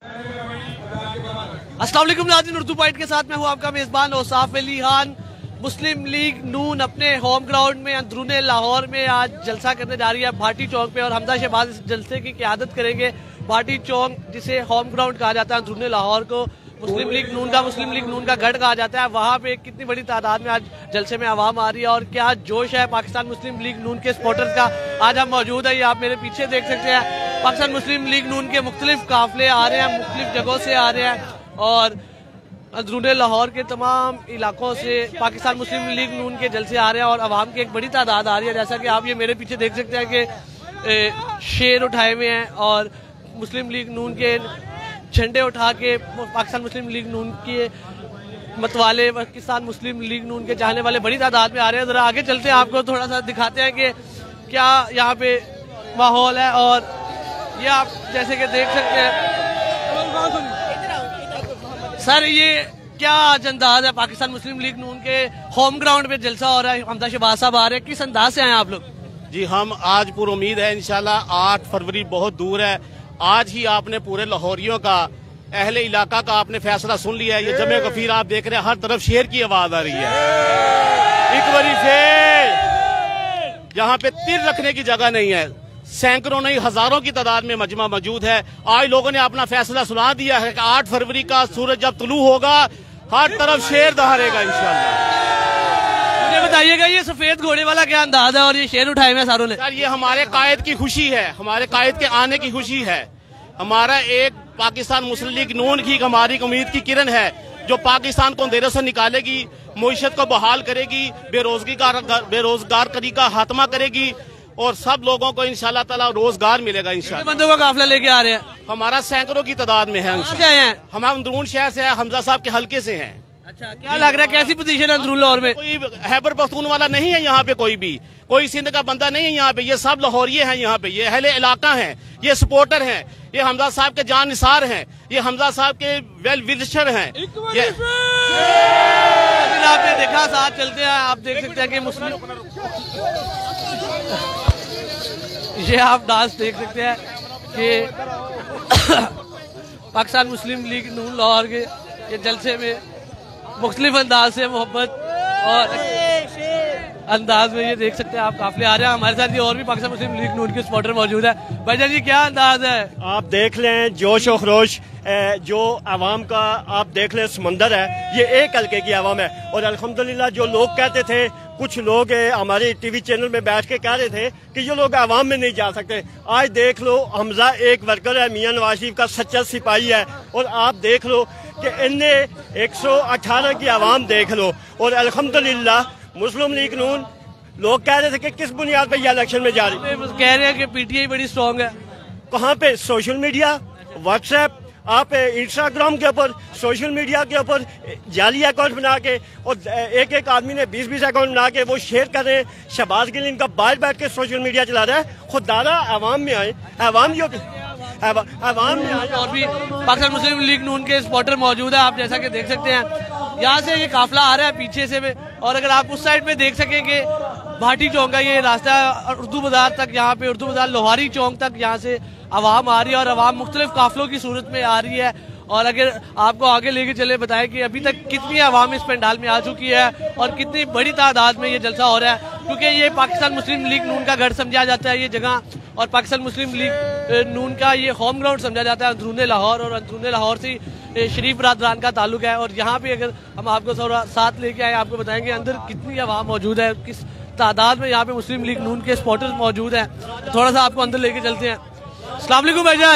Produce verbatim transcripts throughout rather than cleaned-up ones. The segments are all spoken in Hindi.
अस्सलाम वालेकुम नाज़रीन, उर्दू पॉइंट के साथ मैं हूँ आपका मेजबान औसाफ अली खान। मुस्लिम लीग नून अपने होम ग्राउंड में अंदरूने लाहौर में आज जलसा करने जा रही है भाटी चौक पे, और हमजा शहबाज इस जलसे की क़यादत करेंगे। भाटी चौक जिसे होम ग्राउंड कहा जाता है अंदरूने लाहौर को, मुस्लिम लीग नून का मुस्लिम लीग नून का गढ़ कहा जाता है। वहाँ पे कितनी बड़ी तादाद में आज जलसे में आवाम आ रही है और क्या जोश है पाकिस्तान मुस्लिम लीग नून के सपोर्टर्स का। आज हम मौजूद है, ये आप मेरे पीछे देख सकते हैं। पाकिस्तान मुस्लिम लीग नून के मुख्तलिफ काफिले आ रहे हैं, मुख्तलिफ जगहों से आ रहे हैं, और अंदरूने लाहौर के तमाम इलाकों से पाकिस्तान मुस्लिम लीग नून के जलसे आ रहे हैं और आवाम की एक बड़ी तादाद आ रही है। जैसा कि आप ये मेरे पीछे देख सकते हैं कि शेर उठाए हुए हैं और मुस्लिम लीग नून के झंडे उठा के पाकिस्तान मुस्लिम लीग नून के मतवाले पाकिस्तान मुस्लिम लीग नून के चाहने वाले बड़ी तादाद में आ रहे हैं। जरा आगे चलते हैं, आपको थोड़ा सा दिखाते हैं कि क्या यहाँ पे माहौल है। और ये आप जैसे कि देख सकते हैं सर, ये क्या आज अंदाज है पाकिस्तान मुस्लिम लीग नून के होम ग्राउंड पे जलसा हो रहा है, हमजा शहबाज साहब आ रहे हैं, किस अंदाज से आए आप लोग? जी हम आज पूरी उम्मीद है इंशाल्लाह। आठ फरवरी बहुत दूर है, आज ही आपने पूरे लाहौरियों का, अहले इलाका का आपने फैसला सुन लिया है। ये जमे गफीर आप देख रहे हैं, हर तरफ शेर की आवाज आ रही है। एक बारी फिर यहाँ पे तीर रखने की जगह नहीं है, सैकड़ों नहीं हजारों की तादाद में मजमा मौजूद है। आज लोगों ने अपना फैसला सुना दिया है कि आठ फरवरी का सूरज जब तुलू होगा हर तरफ शेर दहाड़ेगा इंशाल्लाह। मुझे बताइएगा ये सफेद घोड़े वाला क्या अंदाज है और ये शेर उठाए हुए सारों ने? यार ये हमारे कायद की खुशी है, हमारे कायद के आने की खुशी है। हमारा एक पाकिस्तान मुस्लिम लीग नून की हमारी उम्मीद की किरण है जो पाकिस्तान को अंधेरे से निकालेगी, मुईशत को बहाल करेगी, बेरोजगार बेरोजगारी का खात्मा करेगी और सब लोगों को इंशाल्लाह ताला रोजगार मिलेगा इंशाल्लाह। बंदों का काफिला लेके आ रहे हैं? हमारा सैकड़ों की तादाद में है। हम अंदरून शहर से है, हमजा साहब के हल्के से हैं। अच्छा, क्या लग रहा है कैसी पोजीशन है अंदरून लाहौर में? कोई हैबर पख्तूनवाला नहीं है यहाँ पे, कोई भी कोई सिंध का बंदा नहीं है यहाँ पे। ये सब लाहौरिये हैं यहाँ पे, ये अहले इलाका हैं, ये सपोर्टर हैं, ये हमजा साहब के जान निसार हैं, ये हमजा साहब के वेल विशर हैं। आपने देखा, साथ चलते हैं, आप देख सकते हैं कि मुस्लिम ये आप डांस देख सकते हैं कि पाकिस्तान मुस्लिम लीग नून लाहौर के ये जलसे में मुख्तलिफ अंदाज से मोहब्बत और अंदाज में ये देख सकते हैं आप काफिले आ रहे हैं। हमारे साथ ये और भी पाकिस्तान मुस्लिम लीग नून के सपोर्टर मौजूद है। भाईजान जी क्या अंदाज है? आप देख लें जोश और खरोश जो आवाम का, आप देख लें समंदर है, ये एक हल्के की आवाम है। और अल्हम्दुलिल्लाह जो लोग कहते थे, कुछ लोग हमारे टीवी चैनल में बैठ के कह रहे थे कि ये लोग आवाम में नहीं जा सकते, आज देख लो हमजा एक वर्कर है, मियां नवाज शरीफ का सच्चा सिपाही है। और आप देख लो कि इन्हें एक सौ अठारह की आवाम देख लो। और अल्हम्दुलिल्लाह मुस्लिम लीग नून, लोग कह रहे थे कि किस बुनियाद पर यह इलेक्शन में जा रही, कह रहे हैं कि पीटीआई बड़ी स्ट्रॉन्ग है। कहाँ पे? सोशल मीडिया, व्हाट्सएप, आप इंस्टाग्राम के ऊपर, सोशल मीडिया के ऊपर जाली अकाउंट बना के, और एक एक आदमी ने बीस बीस अकाउंट बना के वो शेयर कर रहे हैं। शहबाज गिल इनका बाहर बैठ के सोशल मीडिया चला रहा है। खुदारा आवाम में आए, आवाम जो आवाम में आए। और भी पाकिस्तान मुस्लिम लीग नून के सपोर्टर मौजूद है, आप जैसा कि देख सकते हैं। यहाँ से ये काफिला आ रहा है पीछे से भी, और अगर आप उस साइड में देख सकेंगे भाटी चौक का ये रास्ता है उर्दू बाजार तक, यहाँ पे उर्दू बाजार लोहारी चौक तक यहाँ से आवाम आ रही है और आवाम मुख्तलिफ काफिलों की सूरत में आ रही है। और अगर आपको आगे लेके चले बताएं कि अभी तक कितनी आवाम इस पंडाल में आ चुकी है और कितनी बड़ी तादाद में ये जलसा हो रहा है, क्योंकि ये पाकिस्तान मुस्लिम लीग नून का गढ़ समझा जाता है ये जगह, और पाकिस्तान मुस्लिम लीग नून का ये होम ग्राउंड समझा जाता है अंदरूने लाहौर, और अंदरूने लाहौर से शरीफ बरादरान का ताल्लुक है। और यहाँ पे अगर हम आपको थोड़ा साथ लेके आए, आपको बताएंगे अंदर कितनी आवाम मौजूद है, किस तादाद में यहाँ पे मुस्लिम लीग नून के सपोर्टर्स मौजूद हैं। थोड़ा सा आपको अंदर लेके चलते हैं। अस्सलाम वालेकुम भाईजान,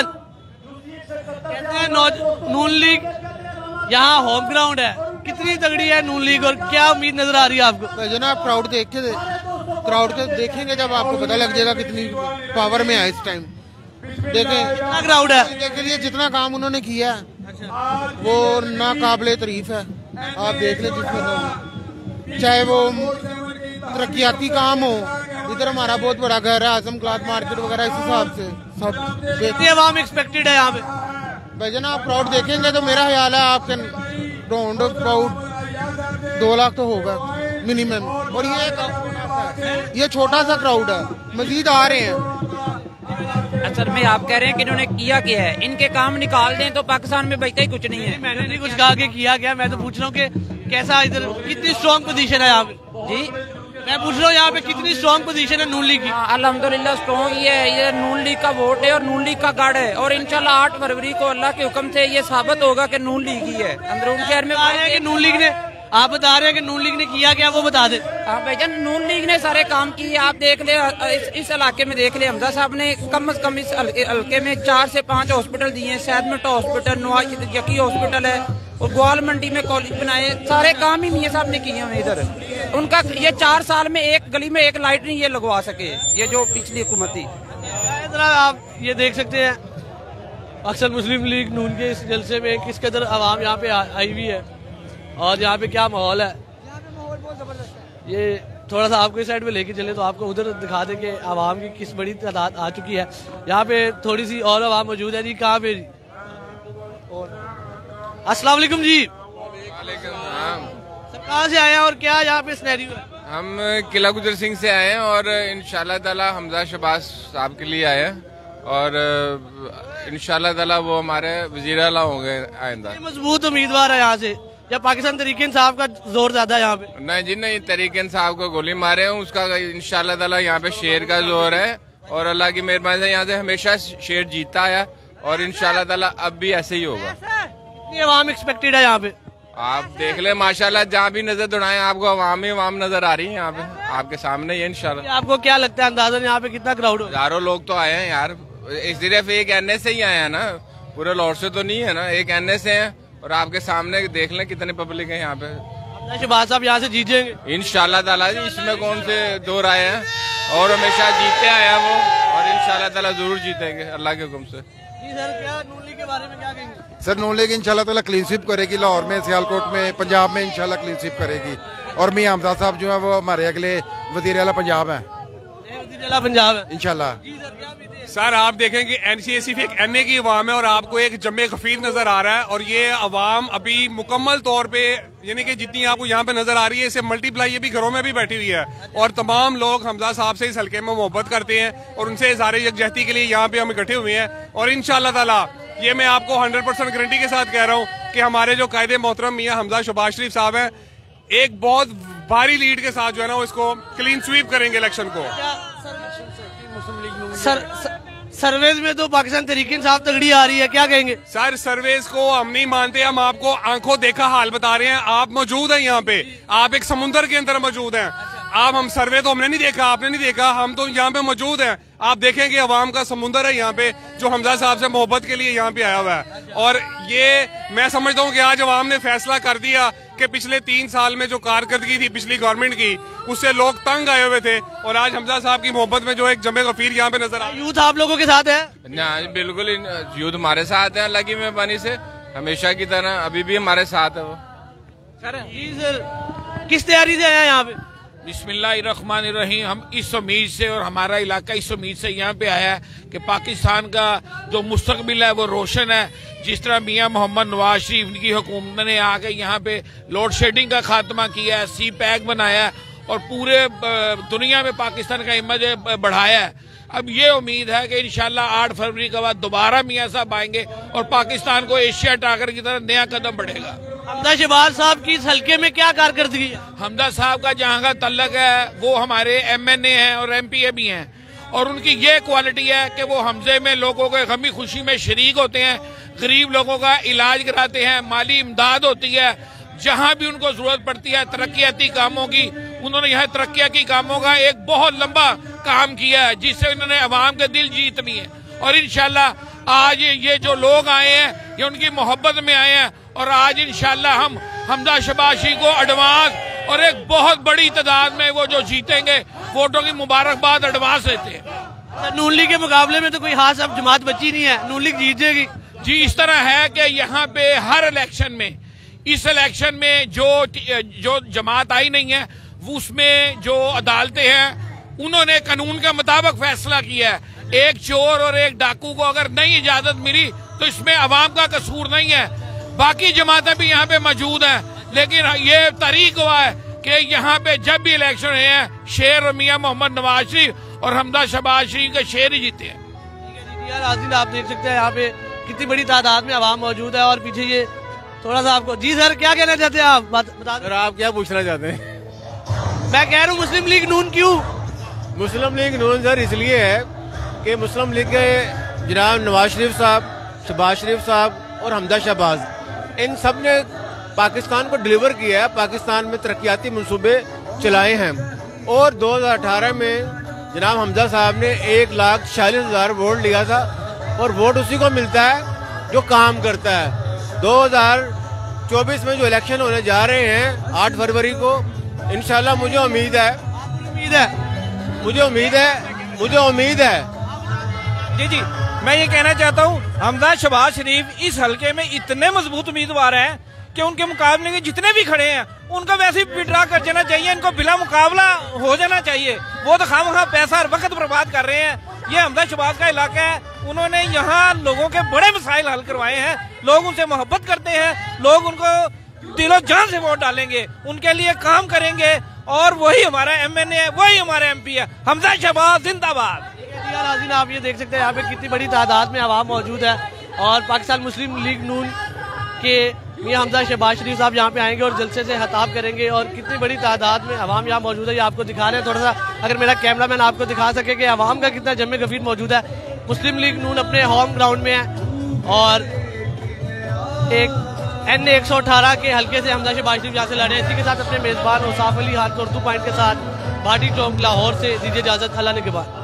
कहते हैं नून लीग यहाँ होम ग्राउंड है, कितनी तगड़ी है नून लीग और क्या उम्मीद नजर आ रही है आपको? जनाब क्राउड देख के क्राउड के देखेंगे जब आपको पता लग जाएगा कितनी पावर में है इस टाइम। देखें कितना क्राउड है, के लिए जितना काम उन्होंने किया वो नाकाबिले तारीफ है। आप देख लें जिसमें चाहे वो तरक्याती काम हो, इधर हमारा बहुत बड़ा घर है आजम क्लॉथ मार्केट वगैरह, इस हिसाब से सब कितनी आवाम एक्सपेक्टेड है यहाँ पे? भाई जनाब आप क्राउड देखेंगे तो मेरा ख्याल है आपके राउंड क्राउड दो लाख तो होगा मिनिमम। और ये ये छोटा सा क्राउड है, मजीद आ रहे हैं। असल में आप कह रहे हैं कि इन्होंने किया क्या है, इनके काम निकाल दें तो पाकिस्तान में बचता ही कुछ नहीं है। मैंने नहीं कुछ कहा कि किया गया, मैं तो पूछ रहा हूँ कि कैसा इधर कितनी स्ट्रॉन्ग पोजीशन है यहाँ पे। जी मैं पूछ रहा हूँ यहाँ पे कितनी स्ट्रॉन्ग पोजीशन है नून लीग की। अल्हम्दुलिल्लाह स्ट्रॉन्ग ये है, ये नून लीग का वोट है और नून लीग का गढ़ है, और इंशाल्लाह आठ फरवरी को अल्लाह के हुक्म से ये साबित होगा कि नून लीग ही है। अंदरून शहर में बता रहे हैं कि नून लीग ने, आप बता रहे हैं कि नून लीग ने किया क्या, वो बता दे। हाँ भाईजान, नून लीग ने सारे काम किए। आप देख ले इस, इस इलाके में देख ले, हमजा साहब ने कम से कम इस हल्के में चार से पांच हॉस्पिटल दिए हैं। सैदमट हॉस्पिटल, नवाज यकी हॉस्पिटल है, और ग्वाल मंडी में कॉलेज बनाए। सारे काम ही मियां साहब ने किए हैं इधर। उनका ये चार साल में एक गली में एक लाइट नहीं ये लगवा सके, ये जो पिछली हुकूमत थी। आप ये देख सकते हैं अक्सर मुस्लिम लीग नून के इस जलसे में किस कदर आवाम यहाँ पे आई हुई है और यहाँ पे क्या माहौल है। ये थोड़ा सा आपको इस साइड पे लेके चले तो आपको उधर दिखा दे कि आवाम की किस बड़ी तादाद आ चुकी है। यहाँ पे थोड़ी सी और आवाम मौजूद है। जी कहाँ पे जी? अस्सलाम वालेकुम जी। सब कहाँ से आए हैं और क्या यहाँ पे सिनेरियो है? हम किला गुजर सिंह से आए हैं और इंशाल्लाह ताला हमजा शहबाज साहब के लिए आए हैं और इंशाल्लाह ताला वो हमारे वजीर आला होंगे आइंदा। मजबूत उम्मीदवार है यहाँ से या पाकिस्तान तहरीक इंसाफ का जोर ज्यादा है यहाँ पे? नहीं जी नहीं, तहरीक इंसाफ को गोली मारे हैं, उसका इंशाल्लाह ताला यहाँ पे शेर का जोर है और अल्लाह की मेहरबानी से यहाँ से हमेशा शेर जीता है और इंशाल्लाह ताला अब भी ऐसे ही होगा। कितनी अवाम एक्सपेक्टेड है यहाँ पे? आप देख ले माशाल्लाह, जहाँ भी नजर दौड़ाएं आपको अवाम ही अवाम नजर आ रही है यहाँ पे, आपके सामने ही है इंशाल्लाह। आपको क्या लगता है अंदाजन यहाँ पे कितना क्राउड हो? हजारों लोग तो आए हैं यार, सिर्फ एक एनए से ही आए हैं ना, पूरे लाहौर से तो नहीं है ना, एक एनए से हैं और आपके सामने देख लें कितने पब्लिक है यहाँ पे। शहबाज साहब यहाँ से जीतेंगे इंशाल्लाह ताला जी, इसमें कौन से दो राय हैं, और हमेशा जीते आए हैं वो और इंशाल्लाह ताला जरूर जीतेंगे अल्लाह के हुक्म से। जी सर, क्या नून लीग के बारे में क्या कहेंगे? सर नून लीग इंशाल्लाह ताला क्लीन स्वीप करेगी, लाहौर में, सियालकोट में, पंजाब में इंशाल्लाह क्लीन स्वीप करेगी। और मियां हमजा साहब जो है वो हमारे अगले वजीर आला पंजाब है, पंजाब है इंशाल्लाह। सर आप देखें कि एनसीए सिर्फ एक एनए की अवाम है और आपको एक जमे गफीर नजर आ रहा है, और ये अवाम अभी मुकम्मल तौर पे यानी कि जितनी आपको यहाँ पे नजर आ रही है इसे मल्टीप्लाई ये भी घरों में भी बैठी हुई है, और तमाम लोग हमजा साहब से इस हल्के में मोहब्बत करते हैं और उनसे इज़हार यकजहती के लिए यहाँ पे हम इकट्ठे हुए हैं। और इंशाल्लाह ताला ये मैं आपको हंड्रेड परसेंट गारंटी के साथ कह रहा हूँ कि हमारे जो कायदे मोहतरम मियां हमजा शहबाज शरीफ साहब हैं, एक बहुत भारी लीड के साथ जो है ना इसको क्लीन स्वीप करेंगे इलेक्शन को। सर सर्वेज में तो पाकिस्तान तहरीक इंसाफ तगड़ी आ रही है, क्या कहेंगे? सर सर्वेज को हम नहीं मानते, हम आपको आंखों देखा हाल बता रहे हैं। आप मौजूद हैं यहाँ पे, आप एक समुंदर के अंदर मौजूद हैं। आप हम सर्वे तो हमने नहीं देखा, आपने नहीं देखा, हम तो यहाँ पे मौजूद हैं। आप देखें कि अवाम का समुंदर है यहाँ पे जो हमजा साहब से मोहब्बत के लिए यहाँ पे आया हुआ है। और ये मैं समझता हूँ कि आज अवाम ने फैसला कर दिया कि पिछले तीन साल में जो कारकर्दगी थी पिछली गवर्नमेंट की उससे लोग तंग आए हुए थे, और आज हमजा साहब की मोहब्बत में जो एक जमे गफीर यहाँ पे नजर आ। यूथ आप लोगों के साथ है? ना बिल्कुल, यूथ हमारे साथ है अल्लाह की मेहरबानी से, हमेशा की तरह अभी भी हमारे साथ है वो। सर जी सर किस तैयारी से आया यहाँ पे? बिस्मिल्लाहिर्रहमानिर्रहीम। हम इस उम्मीद से और हमारा इलाका इस उम्मीद से यहाँ पे आया है कि पाकिस्तान का जो मुस्तकबिल है वो रोशन है। जिस तरह मियां मोहम्मद नवाज शरीफ की हुकूमत ने आके यहाँ पे लोड शेडिंग का खात्मा किया है, सी पैक बनाया है और पूरे दुनिया में पाकिस्तान का इमेज बढ़ाया है। अब ये उम्मीद है कि इंशाल्लाह आठ फरवरी के बाद दोबारा मियां साहब आएंगे और पाकिस्तान को एशिया टाकर की तरह नया कदम बढ़ेगा। हमजा शहबाज साहब की इस हल्के में क्या कारकर्दगी है? हमजा साहब का जहाँ का तल्लक है वो हमारे एम एन ए हैं और एम पी ए भी हैं, और उनकी ये क्वालिटी है कि वो हमजे में लोगों के गमी खुशी में शरीक होते हैं, गरीब लोगों का इलाज कराते हैं, माली इमदाद होती है, जहाँ भी उनको जरूरत पड़ती है तरक्याती कामों की। उन्होंने यहाँ तरक्याती कामों का एक बहुत लंबा काम किया है जिससे उन्होंने अवाम के दिल जीत लिए, और इंशाल्लाह आज ये जो लोग आए हैं ये उनकी मोहब्बत में आए हैं, और आज इंशाल्लाह हम हमजा शहबाज शरीफ को एडवांस और एक बहुत बड़ी तादाद में वो जो जीतेंगे वोटों की मुबारकबाद एडवांस देते हैं। नून लीग के मुकाबले में तो कोई खास अब जमात बची नहीं है, नून लीग जीत जाएगी। जी इस तरह है कि यहाँ पे हर इलेक्शन में, इस इलेक्शन में जो जो जमात आई नहीं है उसमें जो अदालतें हैं उन्होंने कानून के मुताबिक फैसला किया है। एक चोर और एक डाकू को अगर नहीं इजाजत मिली तो इसमें अवाम का कसूर नहीं है। बाकी जमातें भी यहाँ पे मौजूद हैं, लेकिन ये तरीक हुआ है कि यहाँ पे जब भी इलेक्शन हुए हैं शेर मियां मोहम्मद नवाज शरीफ और हमजा शहबाज शरीफ के शेर ही जीते हैं। यार नाज़रीन आप देख सकते हैं यहाँ पे कितनी बड़ी तादाद में आवाम मौजूद है और पीछे ये थोड़ा सा आपको जी सर क्या कहना चाहते हैं आप बता सर आप क्या पूछना चाहते हैं? मैं कह रहा हूँ मुस्लिम लीग नून क्यों? मुस्लिम लीग नून सर इसलिए है कि मुस्लिम लीग के जनाब नवाज शरीफ साहब, शहबाज शरीफ साहब और हमजा शहबाज इन सब ने पाकिस्तान को डिलीवर किया है, पाकिस्तान में तरक्याती मंसूबे चलाए हैं और दो हजार अठारह में जनाब हमजा साहब ने एक लाख छियालीस हजार वोट लिया था और वोट उसी को मिलता है जो काम करता है। दो हजार चौबीस में जो इलेक्शन होने जा रहे हैं आठ फरवरी को, इंशाल्लाह मुझे उम्मीद है उम्मीद है मुझे उम्मीद है मुझे उम्मीद है जी जी मैं ये कहना चाहता हूँ हमजा शहबाज शरीफ इस हलके में इतने मजबूत उम्मीदवार हैं कि उनके मुकाबले के जितने भी खड़े हैं उनको वैसे ही विड्रा कर जाना चाहिए, इनको बिला मुकाबला हो जाना चाहिए। वो तो खामखा पैसा और वक्त बर्बाद कर रहे हैं। ये हमजा शहबाज का इलाका है, उन्होंने यहाँ लोगों के बड़े मसाइल हल करवाए हैं, लोग उनसे मोहब्बत करते हैं, लोग उनको दिलो जान से वोट डालेंगे, उनके लिए काम करेंगे और वही हमारा एम एन ए है, वही हमारा एम पी है। हमजा शहबाज जिंदाबाद। नाज़रीन आप ये देख सकते हैं यहाँ पे कितनी बड़ी तादाद में आवाम मौजूद है और पाकिस्तान मुस्लिम लीग नून के मियां हमजा शहबाज शरीफ साहब यहाँ पे आएंगे और जलसे से खिताब करेंगे और कितनी बड़ी तादाद में आवाम यहाँ मौजूद है ये आपको दिखा रहे हैं। थोड़ा सा अगर मेरा कैमरामैन आपको दिखा सके कि आवाम का कितना जमे गफीर मौजूद है। मुस्लिम लीग नून अपने होम ग्राउंड में है और एक एन एक सौ अठारह के हल्के से हमजा शहबाज शरीफ यहाँ से लड़े। इसी के साथ अपने मेजबान औसाफ अली खान को उर्दू पॉइंट के साथ भाटी चौक लाहौर से दीजिए इजाजत। अल्लाह ने के बाद।